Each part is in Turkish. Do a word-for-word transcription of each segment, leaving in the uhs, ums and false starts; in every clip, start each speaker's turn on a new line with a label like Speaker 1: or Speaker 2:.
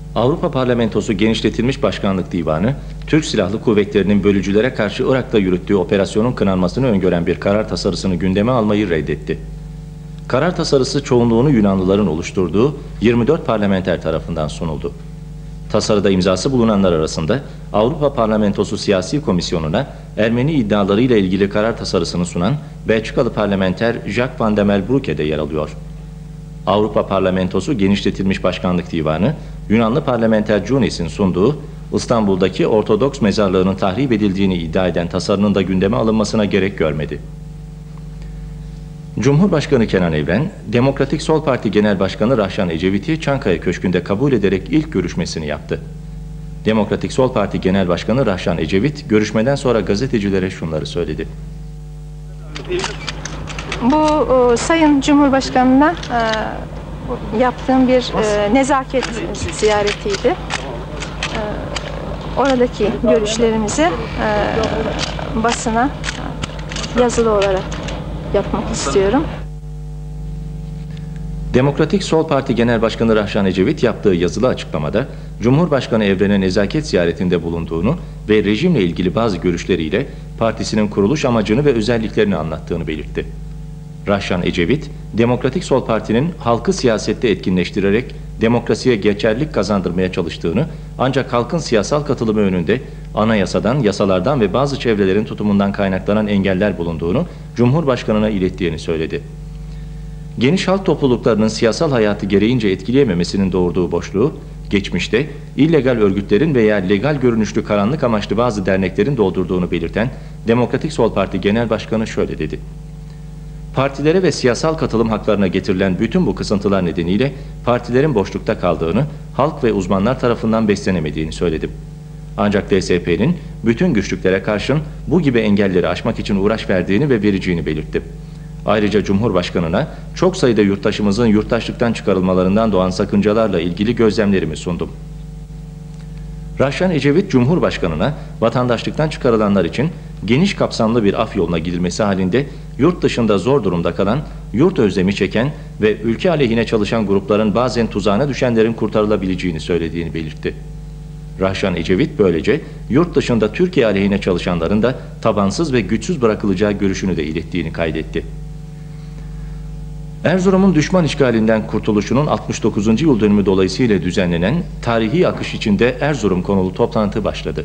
Speaker 1: Avrupa Parlamentosu Genişletilmiş Başkanlık Divanı, Türk Silahlı Kuvvetleri'nin bölücülere karşı Irak'ta yürüttüğü operasyonun kınanmasını öngören bir karar tasarısını gündeme almayı reddetti. Karar tasarısı çoğunluğunu Yunanlıların oluşturduğu yirmi dört parlamenter tarafından sunuldu. Tasarıda imzası bulunanlar arasında Avrupa Parlamentosu Siyasi Komisyonu'na Ermeni iddialarıyla ilgili karar tasarısını sunan Belçikalı parlamenter Jacques van der Melbroucke de yer alıyor. Avrupa Parlamentosu Genişletilmiş Başkanlık Divanı, Yunanlı parlamenter Jounis'in sunduğu İstanbul'daki Ortodoks mezarlığının tahrip edildiğini iddia eden tasarının da gündeme alınmasına gerek görmedi. Cumhurbaşkanı Kenan Evren, Demokratik Sol Parti Genel Başkanı Rahşan Ecevit'i Çankaya Köşkü'nde kabul ederek ilk görüşmesini yaptı. Demokratik Sol Parti Genel Başkanı Rahşan Ecevit, görüşmeden sonra gazetecilere şunları söyledi.
Speaker 2: Bu o, Sayın Cumhurbaşkanı'na e, yaptığım bir e, nezaket ziyaretiydi. E, oradaki görüşlerimizi e, basına yazılı olarak yapmak istiyorum.
Speaker 1: Demokratik Sol Parti Genel Başkanı Rahşan Ecevit yaptığı yazılı açıklamada Cumhurbaşkanı Evren'e nezaket ziyaretinde bulunduğunu ve rejimle ilgili bazı görüşleriyle partisinin kuruluş amacını ve özelliklerini anlattığını belirtti. Rahşan Ecevit, Demokratik Sol Parti'nin halkı siyasette etkinleştirerek demokrasiye geçerlilik kazandırmaya çalıştığını, ancak halkın siyasal katılımı önünde anayasadan, yasalardan ve bazı çevrelerin tutumundan kaynaklanan engeller bulunduğunu Cumhurbaşkanı'na ilettiğini söyledi. Geniş halk topluluklarının siyasal hayatı gereğince etkileyememesinin doğurduğu boşluğu, geçmişte illegal örgütlerin veya legal görünüşlü karanlık amaçlı bazı derneklerin doldurduğunu belirten Demokratik Sol Parti Genel Başkanı şöyle dedi. Partilere ve siyasal katılım haklarına getirilen bütün bu kısıntılar nedeniyle partilerin boşlukta kaldığını, halk ve uzmanlar tarafından beslenemediğini söyledim. Ancak D S P'nin bütün güçlüklere karşın bu gibi engelleri aşmak için uğraş verdiğini ve vereceğini belirttim. Ayrıca Cumhurbaşkanı'na çok sayıda yurttaşımızın yurttaşlıktan çıkarılmalarından doğan sakıncalarla ilgili gözlemlerimi sundum. Rahşan Ecevit, Cumhurbaşkanı'na vatandaşlıktan çıkarılanlar için geniş kapsamlı bir af yoluna gidilmesi halinde yurt dışında zor durumda kalan, yurt özlemi çeken ve ülke aleyhine çalışan grupların bazen tuzağına düşenlerin kurtarılabileceğini söylediğini belirtti. Rahşan Ecevit böylece yurt dışında Türkiye aleyhine çalışanların da tabansız ve güçsüz bırakılacağı görüşünü de ilettiğini kaydetti. Erzurum'un düşman işgalinden kurtuluşunun altmış dokuzuncu yıl dönümü dolayısıyla düzenlenen tarihi akış içinde Erzurum konulu toplantı başladı.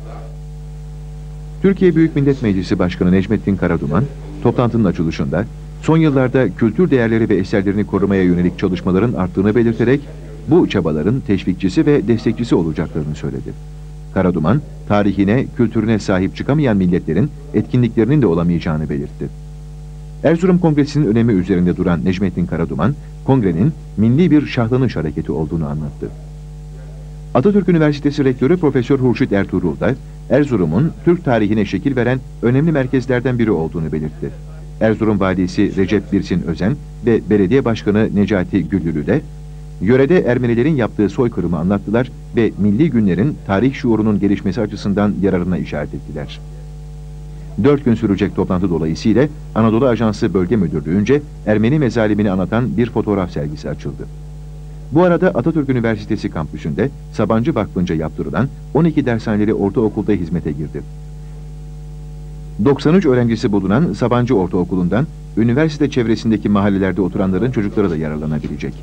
Speaker 3: Türkiye Büyük Millet Meclisi Başkanı Necmettin Karaduman, toplantının açılışında son yıllarda kültür değerleri ve eserlerini korumaya yönelik çalışmaların arttığını belirterek bu çabaların teşvikçisi ve destekçisi olacaklarını söyledi. Karaduman, tarihine, kültürüne sahip çıkamayan milletlerin etkinliklerinin de olamayacağını belirtti. Erzurum Kongresi'nin önemi üzerinde duran Necmettin Karaduman, kongrenin milli bir şahlanış hareketi olduğunu anlattı. Atatürk Üniversitesi Rektörü Profesör Hurşit Ertuğrul da Erzurum'un Türk tarihine şekil veren önemli merkezlerden biri olduğunu belirtti. Erzurum Valisi Recep Birsin Özen ve Belediye Başkanı Necati Güllülü de yörede Ermenilerin yaptığı soykırımı anlattılar ve milli günlerin tarih şuurunun gelişmesi açısından yararına işaret ettiler. Dört gün sürecek toplantı dolayısıyla Anadolu Ajansı Bölge Müdürlüğü'nce Ermeni mezalimini anlatan bir fotoğraf sergisi açıldı. Bu arada Atatürk Üniversitesi kampüsünde Sabancı Vakfı'nca yaptırılan on iki dershaneli ortaokulda hizmete girdi. doksan üç öğrencisi bulunan Sabancı Ortaokulu'ndan üniversite çevresindeki mahallelerde oturanların çocukları da yararlanabilecek.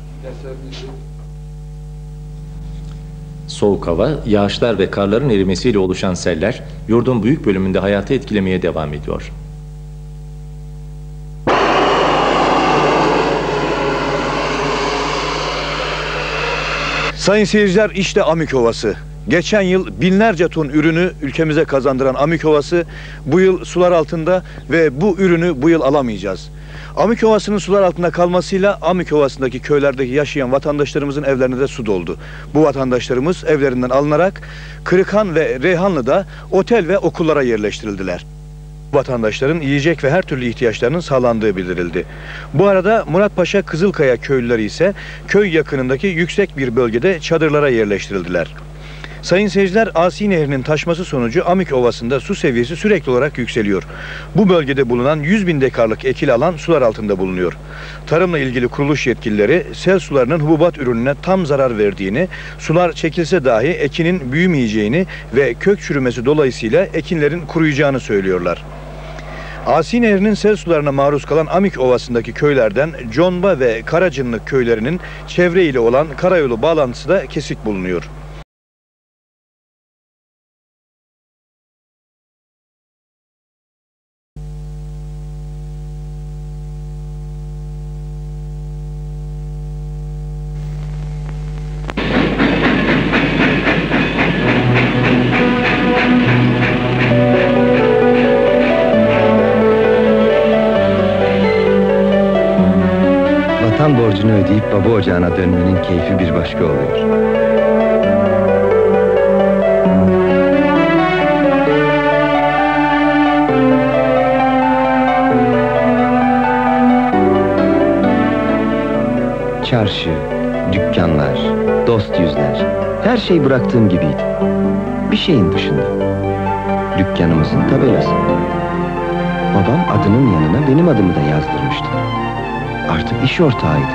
Speaker 1: Soğuk hava, yağışlar ve karların erimesiyle oluşan seller, yurdun büyük bölümünde hayatı etkilemeye devam ediyor.
Speaker 4: Sayın seyirciler, işte Amik Ovası. Geçen yıl binlerce ton ürünü ülkemize kazandıran Amik Ovası bu yıl sular altında ve bu ürünü bu yıl alamayacağız. Amik Ovası'nın sular altında kalmasıyla Amik Ovası'ndaki köylerdeki yaşayan vatandaşlarımızın evlerine de su doldu. Bu vatandaşlarımız evlerinden alınarak Kırıkhan ve Reyhanlı'da otel ve okullara yerleştirildiler. Vatandaşların yiyecek ve her türlü ihtiyaçlarının sağlandığı bildirildi. Bu arada Muratpaşa Kızılkaya köylüleri ise köy yakınındaki yüksek bir bölgede çadırlara yerleştirildiler. Sayın seyirciler, Asi Nehri'nin taşması sonucu Amik Ovası'nda su seviyesi sürekli olarak yükseliyor. Bu bölgede bulunan yüz bin dekarlık ekili alan sular altında bulunuyor. Tarımla ilgili kuruluş yetkilileri sel sularının hububat ürününe tam zarar verdiğini, sular çekilse dahi ekinin büyümeyeceğini ve kök çürümesi dolayısıyla ekinlerin kuruyacağını söylüyorlar. Asi Nehri'nin sel sularına maruz kalan Amik Ovası'ndaki köylerden Conba ve Karacınlık köylerinin çevre ile olan karayolu bağlantısı da kesik bulunuyor.
Speaker 5: Vatan borcunu ödeyip baba ocağına dönmenin keyfi bir başka oluyor. Çarşı, dükkanlar, dost yüzler, her şey bıraktığım gibiydi. Bir şeyin dışında. Dükkanımızın tabelası. Babam adının yanına benim adımı da yazdırmıştı. Artık iş ortağıydı.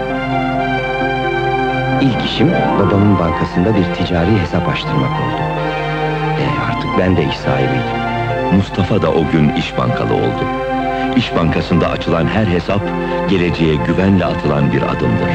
Speaker 5: İlk işim babamın bankasında bir ticari hesap açtırmak oldu. E artık ben de iş sahibiydim.
Speaker 6: Mustafa da o gün İş Bankalı oldu. İş Bankası'nda açılan her hesap, geleceğe güvenle atılan bir adımdır.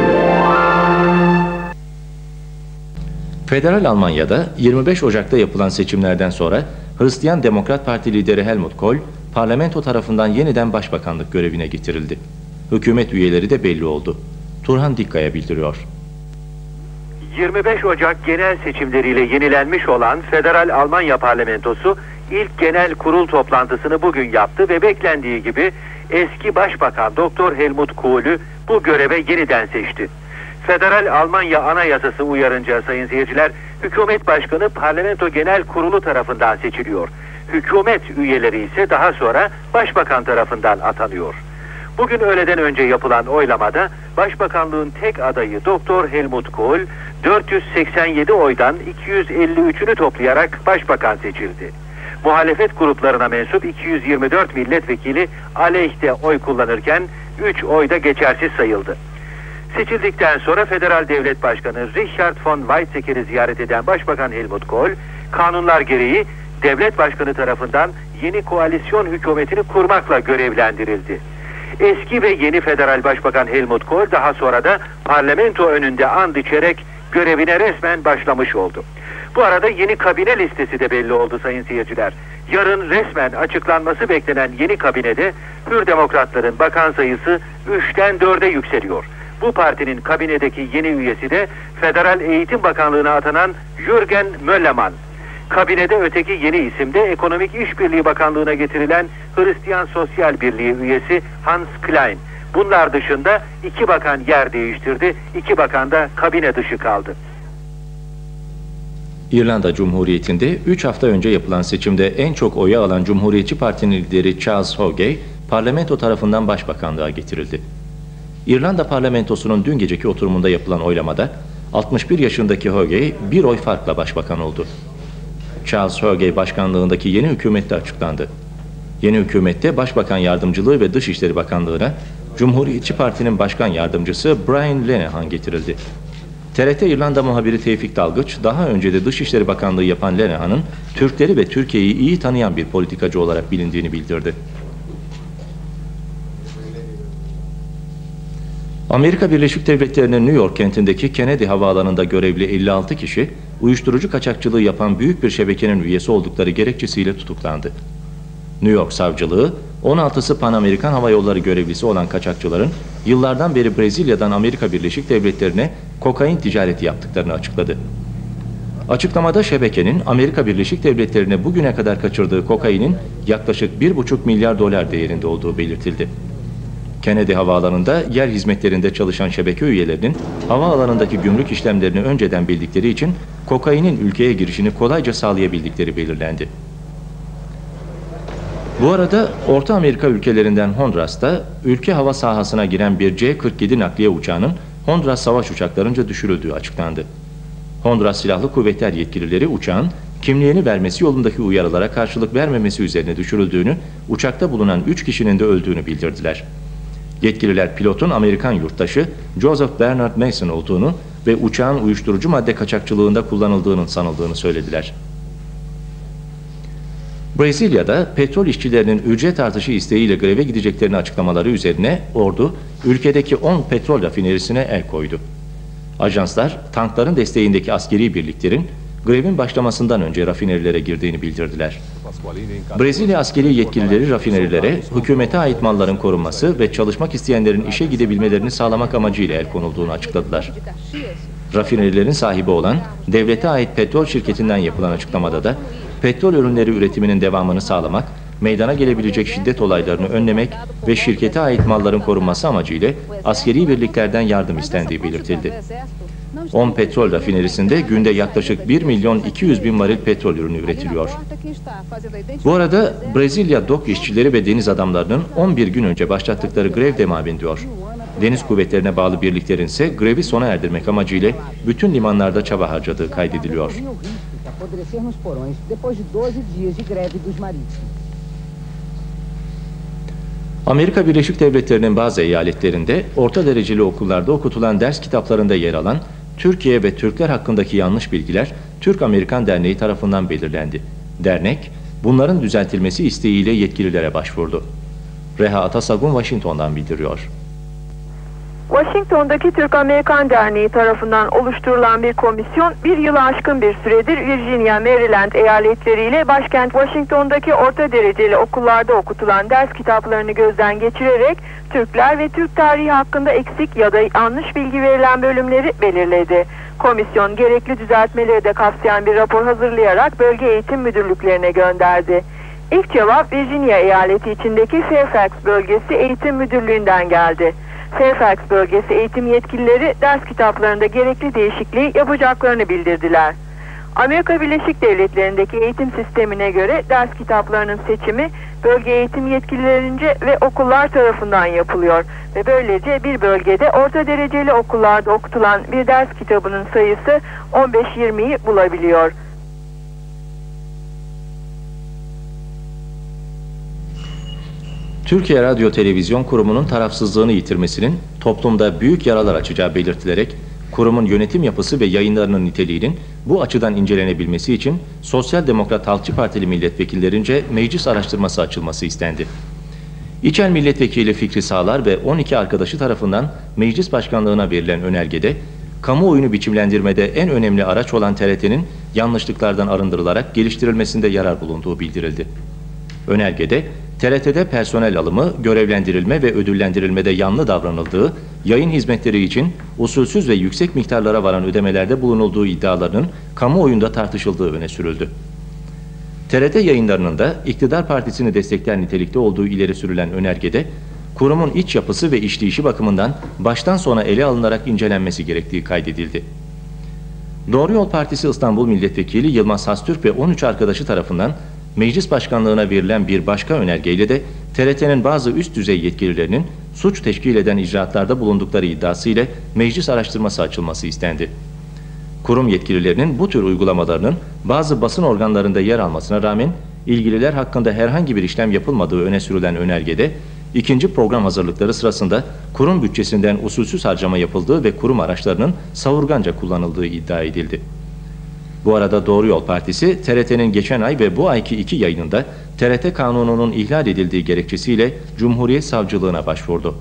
Speaker 1: Federal Almanya'da yirmi beş Ocak'ta yapılan seçimlerden sonra Hristiyan Demokrat Parti lideri Helmut Kohl, parlamento tarafından yeniden başbakanlık görevine getirildi. Hükümet üyeleri de belli oldu. Turhan Dikkaya bildiriyor.
Speaker 7: yirmi beş Ocak genel seçimleriyle yenilenmiş olan Federal Almanya Parlamentosu ilk genel kurul toplantısını bugün yaptı ve beklendiği gibi eski Başbakan Doktor Helmut Kohl'ü bu göreve yeniden seçti. Federal Almanya Anayasası uyarınca sayın seyirciler, hükümet başkanı parlamento genel kurulu tarafından seçiliyor. Hükümet üyeleri ise daha sonra başbakan tarafından atanıyor. Bugün öğleden önce yapılan oylamada başbakanlığın tek adayı Doktor Helmut Kohl dört yüz seksen yedi oydan iki yüz elli üçünü toplayarak başbakan seçildi. Muhalefet gruplarına mensup iki yüz yirmi dört milletvekili aleyhte oy kullanırken üç oy da geçersiz sayıldı. Seçildikten sonra Federal Devlet Başkanı Richard von Weizsäcker'i ziyaret eden Başbakan Helmut Kohl, kanunlar gereği devlet başkanı tarafından yeni koalisyon hükümetini kurmakla görevlendirildi. Eski ve yeni Federal Başbakan Helmut Kohl daha sonra da parlamento önünde and içerek görevine resmen başlamış oldu. Bu arada yeni kabine listesi de belli oldu sayın seyirciler. Yarın resmen açıklanması beklenen yeni kabinede Hür Demokratların bakan sayısı üçten dörde yükseliyor. Bu partinin kabinedeki yeni üyesi de Federal Eğitim Bakanlığı'na atanan Jürgen Möllemann. Kabinede öteki yeni isim de Ekonomik İşbirliği Bakanlığı'na getirilen Hristiyan Sosyal Birliği üyesi Hans Klein. Bunlar dışında iki bakan yer değiştirdi, iki bakan da kabine dışı kaldı.
Speaker 1: İrlanda Cumhuriyeti'nde üç hafta önce yapılan seçimde en çok oyu alan Cumhuriyetçi Parti'nin lideri Charles Haughey, parlamento tarafından başbakanlığa getirildi. İrlanda parlamentosunun dün geceki oturumunda yapılan oylamada altmış bir yaşındaki Haughey bir oy farkla başbakan oldu. Charles Haughey başkanlığındaki yeni hükümette açıklandı. Yeni hükümette Başbakan Yardımcılığı ve Dışişleri Bakanlığı'na Cumhuriyetçi Parti'nin Başkan Yardımcısı Brian Lenihan getirildi. T R T İrlanda muhabiri Tevfik Dalgıç, daha önce de Dışişleri Bakanlığı yapan Lenihan'ın Türkleri ve Türkiye'yi iyi tanıyan bir politikacı olarak bilindiğini bildirdi. Amerika Birleşik Devletleri'nin New York kentindeki Kennedy Havaalanı'nda görevli elli altı kişi, uyuşturucu kaçakçılığı yapan büyük bir şebekenin üyesi oldukları gerekçesiyle tutuklandı. New York Savcılığı, on altısı Pan Amerikan Hava Yolları görevlisi olan kaçakçıların yıllardan beri Brezilya'dan Amerika Birleşik Devletleri'ne kokain ticareti yaptıklarını açıkladı. Açıklamada şebekenin Amerika Birleşik Devletleri'ne bugüne kadar kaçırdığı kokainin yaklaşık bir buçuk milyar dolar değerinde olduğu belirtildi. Kennedy Havaalanı'nda yer hizmetlerinde çalışan şebeke üyelerinin havaalanındaki gümrük işlemlerini önceden bildikleri için kokainin ülkeye girişini kolayca sağlayabildikleri belirlendi. Bu arada Orta Amerika ülkelerinden Honduras'ta ülke hava sahasına giren bir C kırk yedi nakliye uçağının Honduras savaş uçaklarınca düşürüldüğü açıklandı. Honduras Silahlı Kuvvetler yetkilileri uçağın kimliğini vermesi yolundaki uyarılara karşılık vermemesi üzerine düşürüldüğünü, uçakta bulunan üç kişinin de öldüğünü bildirdiler. Yetkililer pilotun Amerikan yurttaşı Joseph Bernard Mason olduğunu ve uçağın uyuşturucu madde kaçakçılığında kullanıldığının sanıldığını söylediler. Brezilya'da petrol işçilerinin ücret artışı isteğiyle greve gideceklerini açıklamaları üzerine ordu ülkedeki on petrol rafinerisine el koydu. Ajanslar tankların desteğindeki askeri birliklerin grevin başlamasından önce rafinerilere girdiğini bildirdiler. Brezilya askeri yetkilileri rafinerilere hükümete ait malların korunması ve çalışmak isteyenlerin işe gidebilmelerini sağlamak amacıyla el konulduğunu açıkladılar. Rafinerilerin sahibi olan devlete ait petrol şirketinden yapılan açıklamada da petrol ürünleri üretiminin devamını sağlamak, meydana gelebilecek şiddet olaylarını önlemek ve şirkete ait malların korunması amacıyla askeri birliklerden yardım istendiği belirtildi. on petrol rafinerisinde günde yaklaşık bir milyon iki yüz bin varil petrol ürünü üretiliyor. Bu arada Brezilya dok işçileri ve deniz adamlarının on bir gün önce başlattıkları grev devam ediyor. Deniz kuvvetlerine bağlı birliklerin ise grevi sona erdirmek amacıyla bütün limanlarda çaba harcadığı kaydediliyor. Amerika Birleşik Devletleri'nin bazı eyaletlerinde orta dereceli okullarda okutulan ders kitaplarında yer alan Türkiye ve Türkler hakkındaki yanlış bilgiler Türk-Amerikan Derneği tarafından belirlendi. Dernek, bunların düzeltilmesi isteğiyle yetkililere başvurdu. Reha Atasagun Washington'dan bildiriyor.
Speaker 8: Washington'daki Türk-Amerikan Derneği tarafından oluşturulan bir komisyon bir yılı aşkın bir süredir Virginia, Maryland eyaletleriyle başkent Washington'daki orta dereceli okullarda okutulan ders kitaplarını gözden geçirerek Türkler ve Türk tarihi hakkında eksik ya da yanlış bilgi verilen bölümleri belirledi. Komisyon gerekli düzeltmeleri de kapsayan bir rapor hazırlayarak bölge eğitim müdürlüklerine gönderdi. İlk cevap Virginia eyaleti içindeki Fairfax bölgesi eğitim müdürlüğünden geldi. Fairfax bölgesi eğitim yetkilileri ders kitaplarında gerekli değişikliği yapacaklarını bildirdiler. Amerika Birleşik Devletleri'ndeki eğitim sistemine göre ders kitaplarının seçimi bölge eğitim yetkililerince ve okullar tarafından yapılıyor ve böylece bir bölgede orta dereceli okullarda okutulan bir ders kitabının sayısı on beş yirmiyi bulabiliyor.
Speaker 1: Türkiye Radyo Televizyon Kurumu'nun tarafsızlığını yitirmesinin toplumda büyük yaralar açacağı belirtilerek, kurumun yönetim yapısı ve yayınlarının niteliğinin bu açıdan incelenebilmesi için Sosyal Demokrat Halkçı Partili milletvekillerince meclis araştırması açılması istendi. İçel Milletvekili Fikri Sağlar ve on iki arkadaşı tarafından meclis başkanlığına verilen önergede, kamuoyunu biçimlendirmede en önemli araç olan T R T'nin yanlışlıklardan arındırılarak geliştirilmesinde yarar bulunduğu bildirildi. Önergede, T R T'de personel alımı, görevlendirilme ve ödüllendirilmede yanlı davranıldığı, yayın hizmetleri için usulsüz ve yüksek miktarlara varan ödemelerde bulunulduğu iddialarının kamuoyunda tartışıldığı öne sürüldü. T R T yayınlarının da iktidar partisini destekler nitelikte olduğu ileri sürülen önergede, kurumun iç yapısı ve işleyişi bakımından baştan sona ele alınarak incelenmesi gerektiği kaydedildi. Doğru Yol Partisi İstanbul Milletvekili Yılmaz Hastürk ve on üç arkadaşı tarafından meclis başkanlığına verilen bir başka önergeyle de T R T'nin bazı üst düzey yetkililerinin suç teşkil eden icraatlarda bulundukları iddiasıyla meclis araştırması açılması istendi. Kurum yetkililerinin bu tür uygulamalarının bazı basın organlarında yer almasına rağmen ilgililer hakkında herhangi bir işlem yapılmadığı öne sürülen önergede, ikinci program hazırlıkları sırasında kurum bütçesinden usulsüz harcama yapıldığı ve kurum araçlarının savurganca kullanıldığı iddia edildi. Bu arada Doğru Yol Partisi, T R T'nin geçen ay ve bu ayki iki yayınında T R T kanununun ihlal edildiği gerekçesiyle Cumhuriyet Savcılığına başvurdu.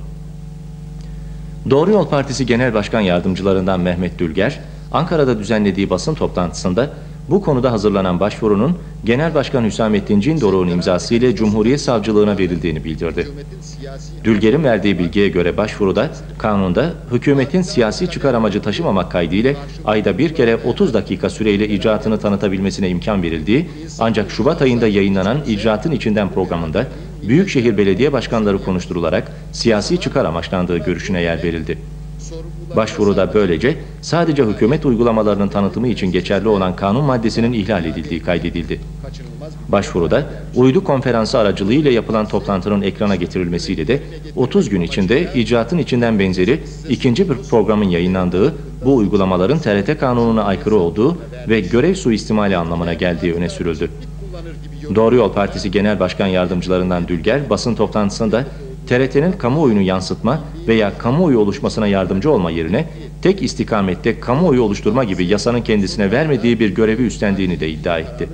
Speaker 1: Doğru Yol Partisi Genel Başkan Yardımcılarından Mehmet Dülger, Ankara'da düzenlediği basın toplantısında bu konuda hazırlanan başvurunun Genel Başkan Hüsamettin Cindoruk'un imzası ile Cumhuriyet Savcılığına verildiğini bildirdi. Dülger'in verdiği bilgiye göre başvuruda, kanunda hükümetin siyasi çıkar amacı taşımamak kaydıyla ayda bir kere otuz dakika süreyle icraatını tanıtabilmesine imkan verildiği, ancak Şubat ayında yayınlanan icraatın içinden programında Büyükşehir Belediye Başkanları konuşturularak siyasi çıkar amaçlandığı görüşüne yer verildi. Başvuruda böylece sadece hükümet uygulamalarının tanıtımı için geçerli olan kanun maddesinin ihlal edildiği kaydedildi. Başvuruda uydu konferansı aracılığıyla yapılan toplantının ekrana getirilmesiyle de otuz gün içinde icraatın içinden benzeri ikinci bir programın yayınlandığı, bu uygulamaların T R T kanununa aykırı olduğu ve görev suistimali anlamına geldiği öne sürüldü. Doğru Yol Partisi Genel Başkan Yardımcılarından Dülger, basın toplantısında T R T'nin kamuoyunu yansıtma veya kamuoyu oluşmasına yardımcı olma yerine tek istikamette kamuoyu oluşturma gibi yasanın kendisine vermediği bir görevi üstlendiğini de iddia etti.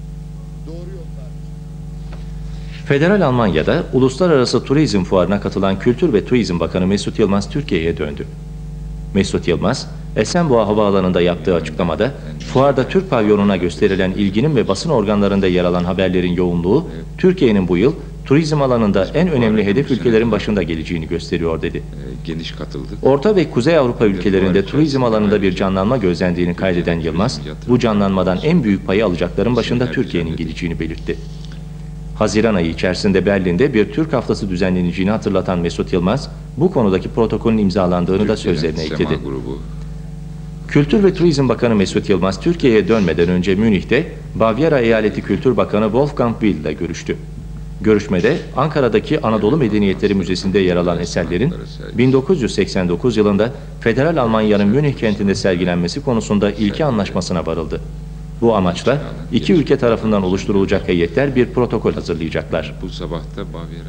Speaker 1: Federal Almanya'da Uluslararası Turizm Fuarı'na katılan Kültür ve Turizm Bakanı Mesut Yılmaz Türkiye'ye döndü. Mesut Yılmaz, Esenboğa Havaalanı'nda yaptığı açıklamada, fuarda Türk pavyonuna gösterilen ilginin ve basın organlarında yer alan haberlerin yoğunluğu, Türkiye'nin bu yıl turizm alanında en önemli hedef ülkelerin başında geleceğini gösteriyor dedi.
Speaker 9: Geniş katıldık.
Speaker 1: Orta ve Kuzey Avrupa ülkelerinde turizm alanında bir canlanma gözlendiğini kaydeden Yılmaz, bu canlanmadan en büyük payı alacakların başında Türkiye'nin geleceğini belirtti. Haziran ayı içerisinde Berlin'de bir Türk haftası düzenleneceğini hatırlatan Mesut Yılmaz, bu konudaki protokolün imzalandığını da sözlerine ekledi. Kültür ve Turizm Bakanı Mesut Yılmaz, Türkiye'ye dönmeden önce Münih'te Bavyera Eyaleti Kültür Bakanı Wolfgang Will ile görüştü. Görüşmede Ankara'daki Anadolu Medeniyetleri Müzesi'nde yer alan eserlerin bin dokuz yüz seksen dokuz yılında Federal Almanya'nın Münih kentinde sergilenmesi konusunda ilki anlaşmasına varıldı. Bu amaçla iki ülke tarafından oluşturulacak heyetler bir protokol hazırlayacaklar.
Speaker 9: Bu sabah da Bavyera.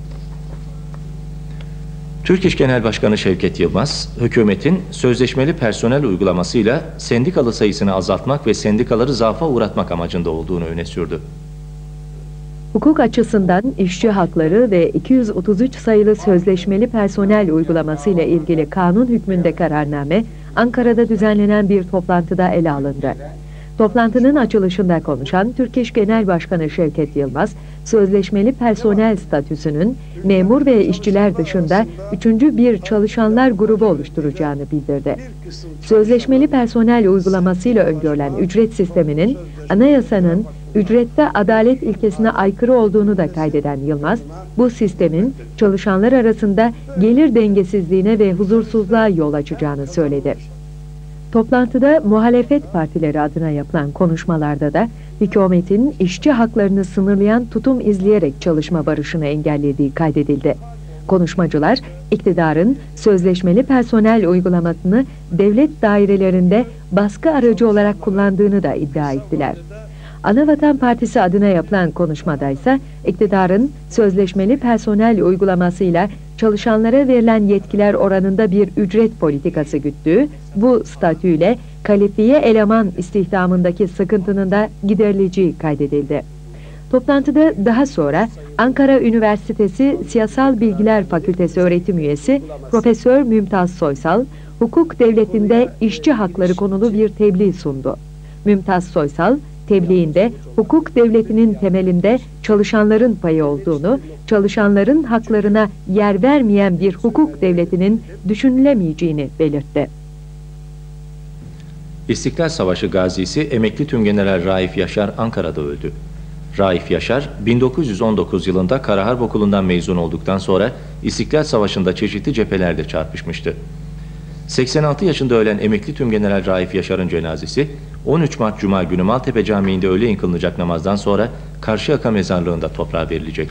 Speaker 1: Türk İş Genel Başkanı Şevket Yılmaz, hükümetin sözleşmeli personel uygulamasıyla sendikalı sayısını azaltmak ve sendikaları zaafa uğratmak amacında olduğunu öne sürdü.
Speaker 10: Hukuk açısından işçi hakları ve iki yüz otuz üç sayılı sözleşmeli personel uygulaması ile ilgili kanun hükmünde kararname, Ankara'da düzenlenen bir toplantıda ele alındı. Toplantının açılışında konuşan Türk İş Genel Başkanı Şevket Yılmaz, sözleşmeli personel statüsünün memur ve işçiler dışında üçüncü bir çalışanlar grubu oluşturacağını bildirdi. Sözleşmeli personel uygulamasıyla öngörülen ücret sisteminin anayasanın ücrette adalet ilkesine aykırı olduğunu da kaydeden Yılmaz, bu sistemin çalışanlar arasında gelir dengesizliğine ve huzursuzluğa yol açacağını söyledi. Toplantıda muhalefet partileri adına yapılan konuşmalarda da hükümetin işçi haklarını sınırlayan tutum izleyerek çalışma barışını engellediği kaydedildi. Konuşmacılar, iktidarın sözleşmeli personel uygulamasını devlet dairelerinde baskı aracı olarak kullandığını da iddia ettiler. Anavatan Partisi adına yapılan konuşmada ise iktidarın sözleşmeli personel uygulamasıyla çalışanlara verilen yetkiler oranında bir ücret politikası güttüğü, bu statüyle kalifiye eleman istihdamındaki sıkıntının da giderileceği kaydedildi. Toplantıda daha sonra Ankara Üniversitesi Siyasal Bilgiler Fakültesi öğretim üyesi Profesör Mümtaz Soysal, hukuk devletinde işçi hakları konulu bir tebliğ sundu. Mümtaz Soysal, tebliğinde hukuk devletinin temelinde çalışanların payı olduğunu, çalışanların haklarına yer vermeyen bir hukuk devletinin düşünülemeyeceğini belirtti.
Speaker 1: İstiklal Savaşı gazisi emekli Tümgeneral Raif Yaşar Ankara'da öldü. Raif Yaşar, bin dokuz yüz on dokuz yılında Kara Harp Okulu'ndan mezun olduktan sonra İstiklal Savaşı'nda çeşitli cephelerde çarpışmıştı. seksen altı yaşında ölen emekli Tümgeneral Raif Yaşar'ın cenazesi on üç Mart Cuma günü Maltepe Camii'nde öğleyin kılınacak namazdan sonra Karşıyaka Mezarlığı'nda toprağa verilecek.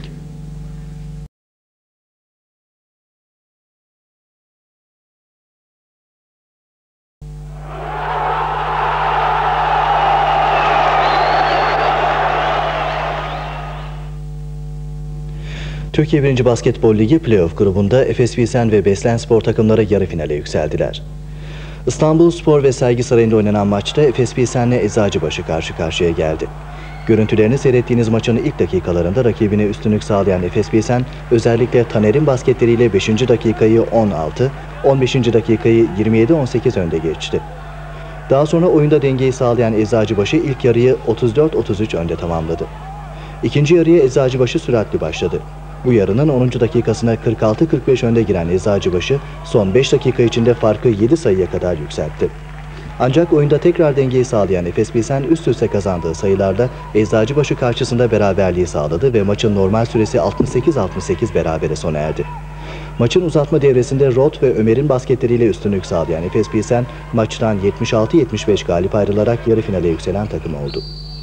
Speaker 11: Türkiye birinci Basketbol Ligi Playoff grubunda Efes Pilsen ve Beslenspor takımları yarı finale yükseldiler. İstanbulspor ve Sergi Sarayı'nda oynanan maçta Efes Pilsen'le Eczacıbaşı karşı karşıya geldi. Görüntülerini seyrettiğiniz maçın ilk dakikalarında rakibine üstünlük sağlayan Efes Pilsen, özellikle Taner'in basketleriyle beşinci dakikayı on altı, on beşinci dakikayı yirmi yedi on sekiz önde geçti. Daha sonra oyunda dengeyi sağlayan Eczacıbaşı ilk yarıyı otuz dört otuz üç önde tamamladı. İkinci yarıya Eczacıbaşı süratli başladı. Bu yarının onuncu dakikasına kırk altı kırk beş önde giren Eczacıbaşı son beş dakika içinde farkı yedi sayıya kadar yükseltti. Ancak oyunda tekrar dengeyi sağlayan Efes Pilsen üst üste kazandığı sayılarda Eczacıbaşı karşısında beraberliği sağladı ve maçın normal süresi altmış sekiz altmış sekiz berabere sona erdi. Maçın uzatma devresinde Rod ve Ömer'in basketleriyle üstünlük sağlayan Efes Pilsen maçtan yetmiş altı yetmiş beş galip ayrılarak yarı finale yükselen takım oldu.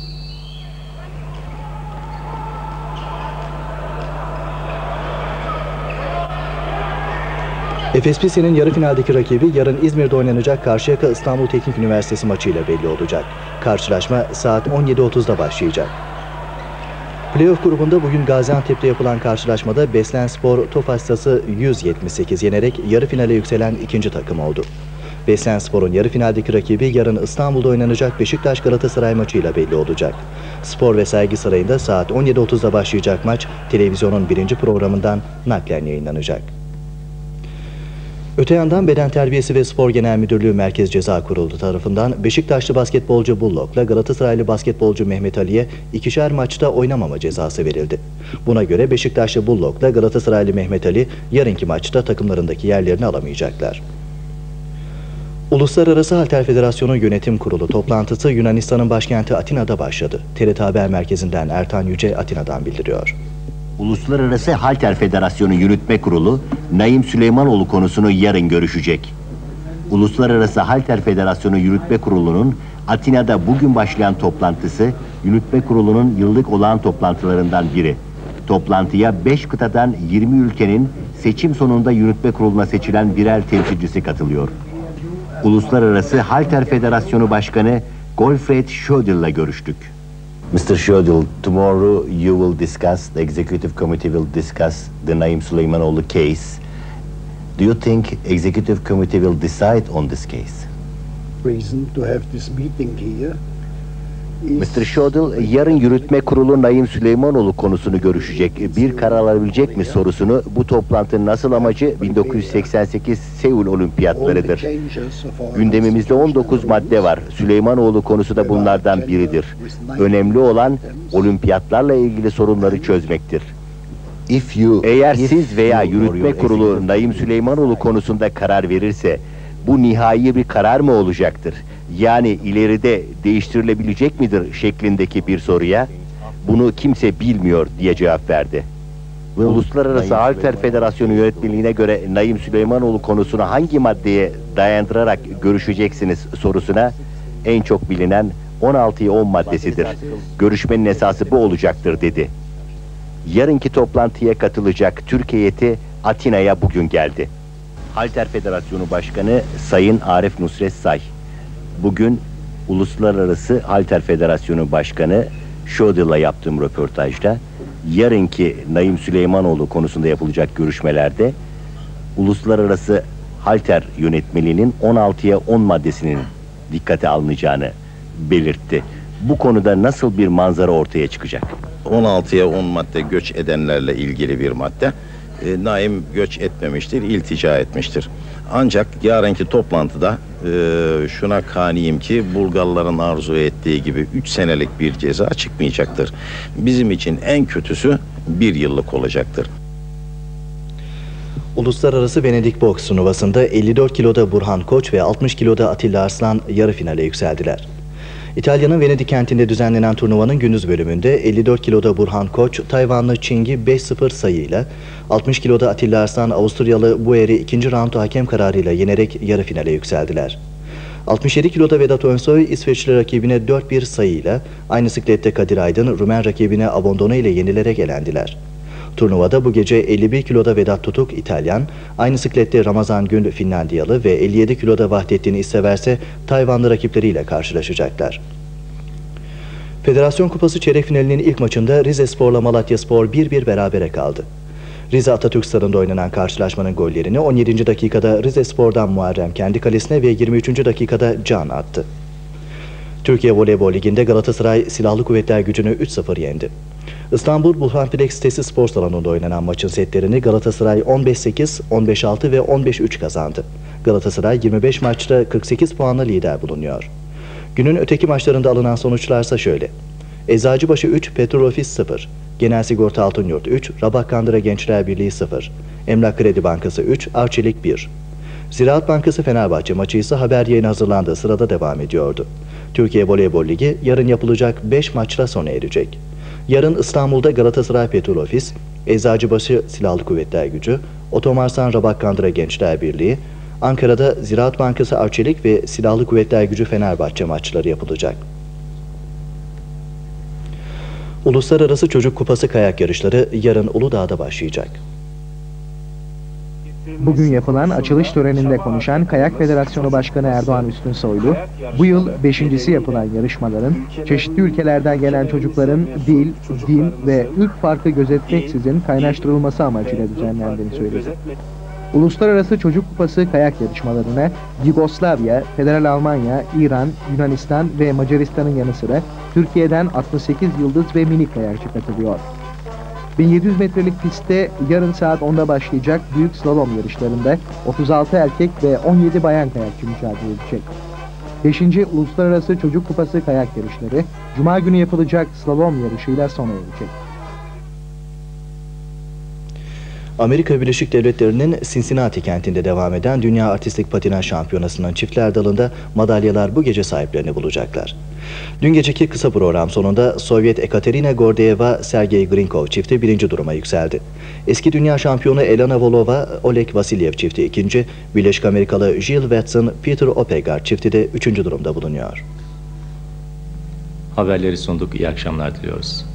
Speaker 11: Efes Pilsen'in yarı finaldeki rakibi yarın İzmir'de oynanacak Karşıyaka İstanbul Teknik Üniversitesi maçıyla belli olacak. Karşılaşma saat on yedi otuzda başlayacak. Playoff grubunda bugün Gaziantep'te yapılan karşılaşmada Beslenspor Tofaş'tası yüz yetmiş sekiz yenerek yarı finale yükselen ikinci takım oldu. Beslenspor'un yarı finaldeki rakibi yarın İstanbul'da oynanacak Beşiktaş Galatasaray maçıyla belli olacak. Spor ve Sergi Sarayı'nda saat on yedi otuzda başlayacak maç televizyonun birinci programından naklen yayınlanacak. Öte yandan Beden Terbiyesi ve Spor Genel Müdürlüğü Merkez Ceza Kurulu tarafından Beşiktaşlı basketbolcu Bullock'la Galatasaraylı basketbolcu Mehmet Ali'ye ikişer maçta oynamama cezası verildi. Buna göre Beşiktaşlı Bullock'la Galatasaraylı Mehmet Ali yarınki maçta takımlarındaki yerlerini alamayacaklar. Uluslararası Halter Federasyonu Yönetim Kurulu toplantısı Yunanistan'ın başkenti Atina'da başladı. T R T Haber Merkezi'nden Ertan Yüce Atina'dan bildiriyor.
Speaker 12: Uluslararası Halter Federasyonu Yürütme Kurulu, Naim Süleymanoğlu konusunu yarın görüşecek. Uluslararası Halter Federasyonu Yürütme Kurulu'nun Atina'da bugün başlayan toplantısı, Yürütme Kurulu'nun yıllık olağan toplantılarından biri. Toplantıya beş kıtadan yirmi ülkenin seçim sonunda Yürütme Kurulu'na seçilen birer temsilcisi katılıyor. Uluslararası Halter Federasyonu Başkanı Gottfried Schödl'la görüştük.
Speaker 6: Mister Schödl, tomorrow you will discuss, the executive committee will discuss the Naim Süleymanoğlu case. Do you think executive committee will decide on this case?
Speaker 13: Reason to have this meeting here.
Speaker 6: Mister Schödl, yarın yürütme kurulu Naim Süleymanoğlu konusunu görüşecek. Bir karar alabilecek mi sorusunu, bu toplantının asıl amacı bin dokuz yüz seksen sekiz Seul Olimpiyatlarıdır. Gündemimizde on dokuz madde var. Süleymanoğlu konusu da bunlardan biridir. Önemli olan olimpiyatlarla ilgili sorunları çözmektir.
Speaker 12: If you,
Speaker 6: Eğer
Speaker 12: if
Speaker 6: siz veya
Speaker 12: you
Speaker 6: yürütme kurulu Naim Süleymanoğlu konusunda karar verirse, bu nihai bir karar mı olacaktır? Yani ileride değiştirilebilecek midir şeklindeki bir soruya, bunu kimse bilmiyor diye cevap verdi. Uluslararası Halter Federasyonu Yönetmeliğine göre Naim Süleymanoğlu konusunu hangi maddeye dayandırarak görüşeceksiniz sorusuna, en çok bilinen on altıya on maddesidir. Görüşmenin esası bu olacaktır dedi. Yarınki toplantıya katılacak Türk heyeti Atina'ya bugün geldi. Halter Federasyonu Başkanı Sayın Arif Nusret Say, bugün Uluslararası Halter Federasyonu Başkanı Schödl'la yaptığım röportajda, yarınki Naim Süleymanoğlu konusunda yapılacak görüşmelerde Uluslararası Halter Yönetmeliğinin on altıya on maddesinin dikkate alınacağını belirtti. Bu konuda nasıl bir manzara ortaya çıkacak?
Speaker 14: on altıya on madde göç edenlerle ilgili bir madde. E, Naim göç etmemiştir, iltica etmiştir. Ancak yarınki toplantıda e, şuna kaniyim ki Bulgarların arzu ettiği gibi üç senelik bir ceza çıkmayacaktır. Bizim için en kötüsü bir yıllık olacaktır.
Speaker 11: Uluslararası Venedik Boks turnuvasında elli dört kiloda Burhan Koç ve altmış kiloda Atilla Arslan yarı finale yükseldiler. İtalya'nın Venedik kentinde düzenlenen turnuvanın gündüz bölümünde elli dört kiloda Burhan Koç, Tayvanlı Çing'i beş sıfır sayıyla, altmış kiloda Atilla Arslan, Avusturyalı Buer'i ikinci roundu hakem kararıyla yenerek yarı finale yükseldiler. altmış yedi kiloda Vedat Önsoy, İsveçli rakibine dört bir sayıyla, aynı siklette Kadir Aydın, Rumen rakibine Abandone ile yenilerek elendiler. Turnuvada bu gece elli bir kiloda Vedat Tutuk, İtalyan, aynı siklette Ramazan Gül, Finlandiyalı ve elli yedi kiloda Vahdettin İsteverse Tayvanlı rakipleriyle karşılaşacaklar. Federasyon Kupası çeyrek finalinin ilk maçında Rizespor'la Malatyaspor bir bir berabere kaldı. Rize Atatürk Stadı'nda oynanan karşılaşmanın gollerini on yedinci dakikada Rizespor'dan Muharrem kendi kalesine ve yirmi üçüncü dakikada Can attı. Türkiye Voleybol Ligi'nde Galatasaray Silahlı Kuvvetler Gücü'nü üç sıfır yendi. İstanbul Burhanplex Tesis Spor Salonu'nda oynanan maçın setlerini Galatasaray on beş sekiz, on beş altı ve on beş üç kazandı. Galatasaray yirmi beş maçta kırk sekiz puanla lider bulunuyor. Günün öteki maçlarında alınan sonuçlarsa şöyle: Eczacıbaşı üç, Petrolofis sıfır, Genel Sigorta Altınyurt üç, Rabak Kandıra Gençler Birliği sıfır, Emlak Kredi Bankası üç, Arçelik bir. Ziraat Bankası Fenerbahçe maçı ise haber yayını hazırlandığı sırada devam ediyordu. Türkiye Voleybol Ligi yarın yapılacak beş maçla sona erecek. Yarın İstanbul'da Galatasaray Petrolofis, Eczacıbaşı Silahlı Kuvvetler Gücü, Otomarsan Rabak Kandıra Gençler Birliği, Ankara'da Ziraat Bankası Arçelik ve Silahlı Kuvvetler Gücü Fenerbahçe maçları yapılacak. Uluslararası Çocuk Kupası kayak yarışları yarın Uludağ'da başlayacak.
Speaker 15: Bugün yapılan açılış töreninde konuşan Kayak Federasyonu Başkanı Erdoğan Üstünsoylu, bu yıl beşincisi yapılan yarışmaların çeşitli ülkelerden gelen çocukların dil, din ve ırk farkı gözetmeksizin kaynaştırılması amacıyla düzenlendiğini söyledi. Uluslararası Çocuk Kupası kayak yarışmalarına Yugoslavya, Federal Almanya, İran, Yunanistan ve Macaristan'ın yanı sıra Türkiye'den altmış sekiz yıldız ve minik kayakçı katılıyor. bin yedi yüz metrelik pistte yarın saat onda başlayacak büyük slalom yarışlarında otuz altı erkek ve on yedi bayan kayakçı mücadele edecek. beşinci Uluslararası Çocuk Kupası kayak yarışları Cuma günü yapılacak slalom yarışıyla sona erecek.
Speaker 11: Amerika Birleşik Devletleri'nin Cincinnati kentinde devam eden Dünya Artistik Patinaj Şampiyonası'nın çiftler dalında madalyalar bu gece sahiplerini bulacaklar. Dün geceki kısa program sonunda Sovyet Ekaterina Gordeeva, Sergey Grinkov çifti birinci duruma yükseldi. Eski dünya şampiyonu Elena Volova, Oleg Vasilyev çifti ikinci, Birleşik Amerikalı Jill Watson, Peter Opegar çifti de üçüncü durumda bulunuyor.
Speaker 1: Haberleri sunduk. İyi akşamlar diliyoruz.